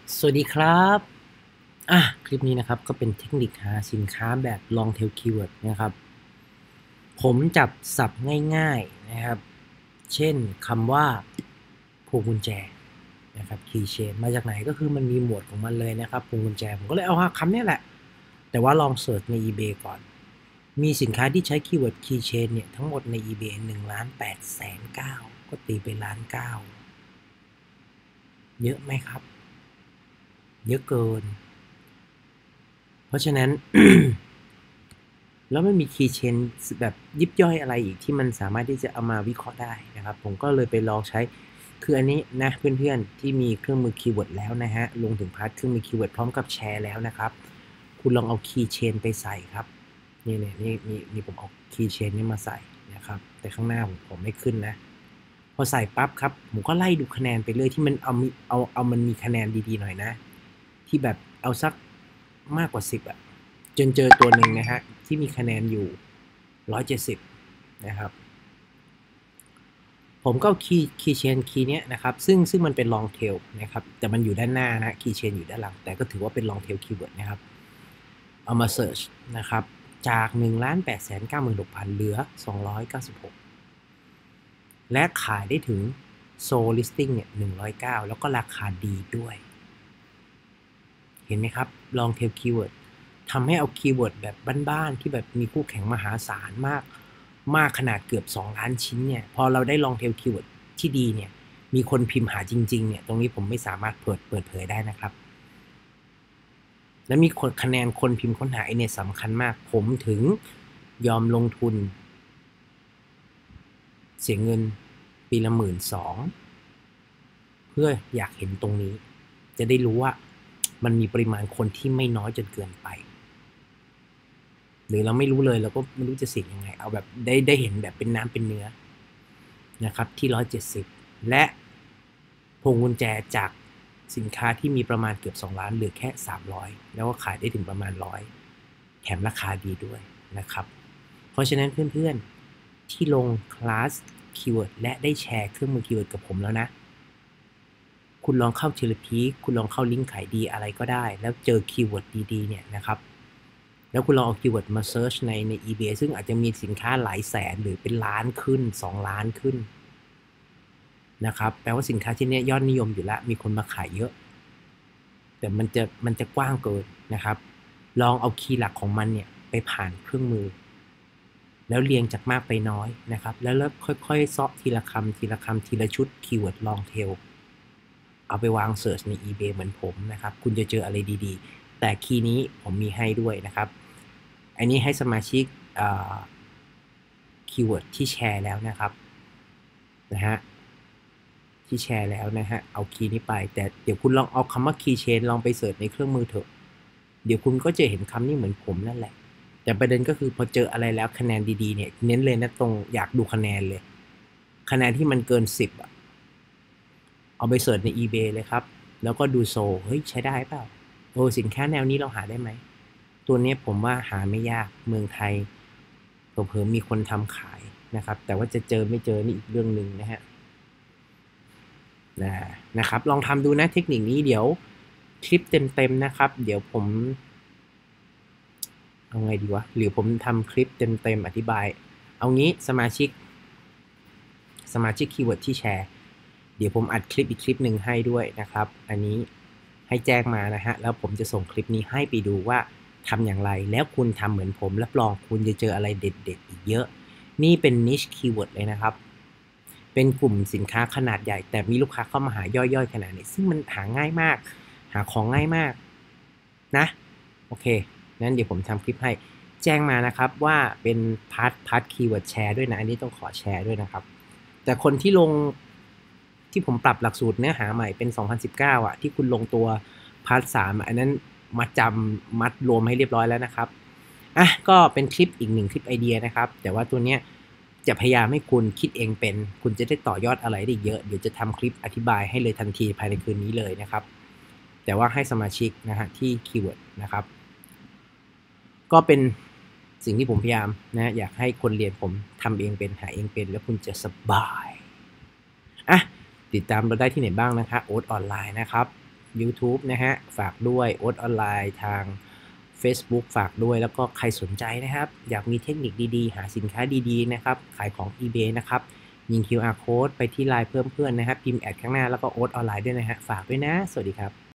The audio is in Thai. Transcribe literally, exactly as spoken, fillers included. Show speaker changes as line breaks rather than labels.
สวัสดีครับอ่ะคลิปนี้นะครับก็เป็นเทคนิคหาสินค้าแบบ long tail keyword นะครับผมจับศัพท์ง่ายๆนะครับเช่นคำว่าพวงกุญแจนะครับ key chain มาจากไหนก็คือมันมีหมวดของมันเลยนะครับพวงกุญแจผมก็เลยเอาคำนี้แหละแต่ว่าลองเสิร์ชใน eBay ก่อนมีสินค้าที่ใช้คีย์เวิร์ด key chain เนี่ยทั้งหมดใน eBay หนึ่งล้านแปดแสนเก้าก็ตีไปล้านเก้าเยอะไหมครับเยอะเกินเพราะฉะนั้น แล้วมันมีคีย์เชนแบบยิบย่อยอะไรอีกที่มันสามารถที่จะเอามาวิเคราะห์ได้นะครับผมก็เลยไปลองใช้คืออันนี้นะเพื่อนๆที่มีเครื่องมือคีย์เวิร์ดแล้วนะฮะลงถึงพาร์ทเครื่องมือคีย์เวิร์ดพร้อมกับแชร์แล้วนะครับคุณลองเอาคีย์เชนไปใส่ครับนี่เนี่ยนี่นี่นี่ผมเอาคีย์เชนนี้มาใส่นะครับแต่ข้างหน้าผมผมไม่ขึ้นนะพอใส่ปั๊บครับผมก็ไล่ดูคะแนนไปเลยที่มันเอาเอาเอามันมีคะแนนดีๆหน่อยนะที่แบบเอาสักมากกว่าสิบอะจนเจอตัวหนึ่งนะฮะที่มีคะแนนอยู่หนึ่งร้อยเจ็ดสิบนะครับผมก็คีย์คีย์เชนคีย์เนี้ยนะครับซึ่งซึ่งมันเป็น long tail นะครับแต่มันอยู่ด้านหน้านะคีย์เชนอยู่ด้านหลังแต่ก็ถือว่าเป็น long tail keyword นะครับเอามา search นะครับจาก หนึ่งล้านแปดแสนเก้าหมื่นหกพัน เหลือสองร้อยเก้าสิบหกและขายได้ถึง sold listing เนี่ยหนึ่งร้อยเก้าแล้วก็ราคาดีด้วยเห็นไหมครับ long tail keyword ทำให้เอาคีย์เวิร์ดแบบบ้านๆที่แบบมีคู่แข่งมหาศาลมากมากขนาดเกือบสองล้านชิ้นเนี่ยพอเราได้ลองเทลคีย์เวิร์ดที่ดีเนี่ยมีคนพิมพ์หาจริงๆเนี่ยตรงนี้ผมไม่สามารถเปิดเปิดเผยได้นะครับและมีคนคะแนนคนพิมพ์ค้นหาเนี่ยสำคัญมากผมถึงยอมลงทุนเสียเงินปีละหมื่นสองเพื่ออยากเห็นตรงนี้จะได้รู้ว่ามันมีปริมาณคนที่ไม่น้อยจนเกินไปหรือเราไม่รู้เลยเราก็ไม่รู้จะเสี่ยงยังไงเอาแบบได้ได้เห็นแบบเป็นน้ำเป็นเนื้อนะครับที่หนึ่งร้อยเจ็ดสิบและพวงกุญแจจากสินค้าที่มีประมาณเกือบสองล้านเหลือแค่สามร้อยแล้วก็ขายได้ถึงประมาณหนึ่งร้อยแถมราคาดีด้วยนะครับเพราะฉะนั้นเพื่อนๆที่ลงคลาสคีย์เวิร์ดและได้แชร์เครื่องมือคีย์เวิร์ดกับผมแล้วนะคุณลองเข้าเทเลพีคุณลองเข้าลิงก์ขายดีอะไรก็ได้แล้วเจอคีย์เวิร์ดดีๆเนี่ยนะครับแล้วคุณลองเอาคีย์เวิร์ดมาเซิร์ชในใน eBay ซึ่งอาจจะมีสินค้าหลายแสนหรือเป็นล้านขึ้นสองล้านขึ้นนะครับแปลว่าสินค้าชิ้นนี้ยอดนิยมอยู่แล้วมีคนมาขายเยอะแต่มันจะมันจะกว้างเกินนะครับลองเอาคีย์หลักของมันเนี่ยไปผ่านเครื่องมือแล้วเรียงจากมากไปน้อยนะครับแล้วเริ่มค่อยๆเซาะทีละคำทีละคำทีละชุดคีย์เวิร์ดลองเทลเอาไปวางเสิร์ชใน eBay เหมือนผมนะครับคุณจะเจออะไรดีๆแต่คีย์นี้ผมมีให้ด้วยนะครับอันนี้ให้สมาชิกคีย์เวิร์ดที่แชร์แล้วนะครับนะฮะที่แชร์แล้วนะฮะเอาคีย์นี้ไปแต่เดี๋ยวคุณลองเอาคำว่าคีย์เชนลองไปเสิร์ชในเครื่องมือเถอะเดี๋ยวคุณก็จะเห็นคำนี้เหมือนผมนั่นแหละแต่ประเด็นก็คือพอเจออะไรแล้วคะแนนดีๆเนี่ยเน้นเลยนะตรงอยากดูคะแนนเลยคะแนนที่มันเกินสิบอ่ะเอาไปเสิร์ชใน eBay เลยครับแล้วก็ดูโซเฮ้ยใช้ได้เปล่าโอ้สินค้าแนวนี้เราหาได้ไหมตัวนี้ผมว่าหาไม่ยากเมืองไทยเผลอๆมีคนทำขายนะครับแต่ว่าจะเจอไม่เจอนี่อีกเรื่องหนึ่งนะฮะนะครับลองทำดูนะเทคนิคนี้เดี๋ยวคลิปเต็มๆนะครับเดี๋ยวผมเอาไงดีวะหรือผมทำคลิปเต็มๆอธิบายเอางี้สมาชิกสมาชิกคีย์เวิร์ดที่แชร์เดี๋ยวผมอัดคลิปอีกคลิปหนึ่งให้ด้วยนะครับอันนี้ให้แจ้งมานะฮะแล้วผมจะส่งคลิปนี้ให้ไปดูว่าทำอย่างไรแล้วคุณทำเหมือนผมรับรองคุณจะเจออะไรเด็ดๆอีกเยอะนี่เป็น niche keyword เลยนะครับเป็นกลุ่มสินค้าขนาดใหญ่แต่มีลูกค้าเข้ามาหาย่อยๆขนาดนี้ซึ่งมันหาง่ายมากหาของง่ายมากนะโอเคงั้นเดี๋ยวผมทำคลิปให้แจ้งมานะครับว่าเป็นพาร์ทพาร์ทคีย์เวิร์ดแชร์ด้วยนะอันนี้ต้องขอแชร์ด้วยนะครับแต่คนที่ลงที่ผมปรับหลักสูตรเนื้อหาใหม่เป็นสองพันสิบเก้าอ่ะที่คุณลงตัวพาร์ทสามอันนั้นมัดจำมัดรวมให้เรียบร้อยแล้วนะครับอ่ะก็เป็นคลิปอีกหนึ่งคลิปไอเดียนะครับแต่ว่าตัวเนี้ยจะพยายามให้คุณคิดเองเป็นคุณจะได้ต่อยอดอะไรได้เยอะเดี๋ยวจะทำคลิปอธิบายให้เลยทันทีภายในคืนนี้เลยนะครับแต่ว่าให้สมาชิกนะฮะที่คีย์เวิร์ดนะครับก็เป็นสิ่งที่ผมพยายามนะอยากให้คนเรียนผมทำเองเป็นหาเองเป็นแล้วคุณจะสบายอ่ะติดตามเราได้ที่ไหนบ้างนะคะโอ๊ตออนไลน์นะครับ YouTube นะฮะฝากด้วยโอ๊ตออนไลน์ทาง Facebook ฝากด้วยแล้วก็ใครสนใจนะครับอยากมีเทคนิคดีๆหาสินค้าดีๆนะครับขายของ eBay นะครับยิง คิว อาร์ Code ไปที่ไลน์เพิ่มเพื่อนนะครับพิมพ์แอดข้างหน้าแล้วก็โอ๊ตออนไลน์ด้วยนะฮะฝากด้วยนะสวัสดีครับ